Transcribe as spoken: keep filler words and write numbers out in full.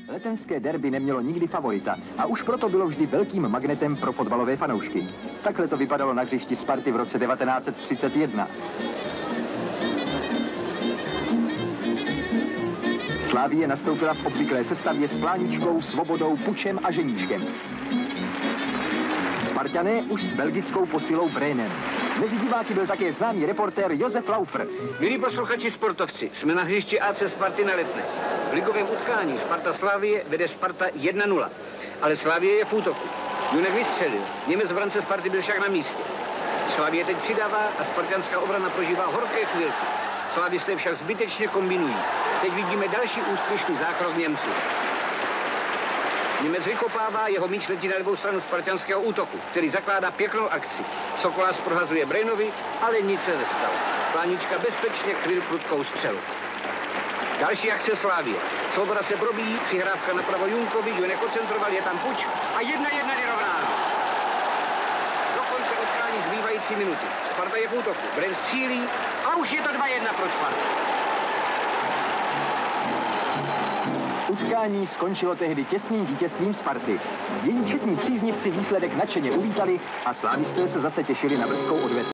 Letenské derby nemělo nikdy favorita a už proto bylo vždy velkým magnetem pro fotbalové fanoušky. Takhle to vypadalo na hřišti Sparty v roce devatenáct set třicet jedna. Slavie nastoupila v obvyklé sestavě s Pláničkou, Svobodou, Pučem a Ženíškem. Spartané už s belgickou posilou Brénem. Mezi diváky byl také známý reportér Josef Laufer. Milí posluchači sportovci, jsme na hřišti A C Sparty na Letné. V ligovém utkání Sparta Slavie vede Sparta jedna nula. Ale Slavie je v útoku. Junek vystřelil, Němec v brance Sparty byl však na místě. Slavie teď přidává a spartanská obrana prožívá horké chvilky. Slavisté však zbytečně kombinují. Teď vidíme další úspěšný zákrok Němců. Němec vykopává, jeho míč letí na levou stranu spartanského útoku, který zakládá pěknou akci. Sokolás prohazuje Brejnovi, ale nic se nestalo. Plánička bezpečně kryl prudkou střelu. Další akce Slavie. Svoboda se probíjí, přihrávka napravo Junkovi, Junek koncentroval, je tam Puč a jedna jedna vyrovnáno. Do konce utkání zbývající minuty. Sparta je v útoku, Bren střílí a už je to dva jedna pro Spartu. Utkání skončilo tehdy těsným vítězstvím Sparty. Její četní příznivci výsledek nadšeně uvítali a slávisté se zase těšili na brzkou odvetu.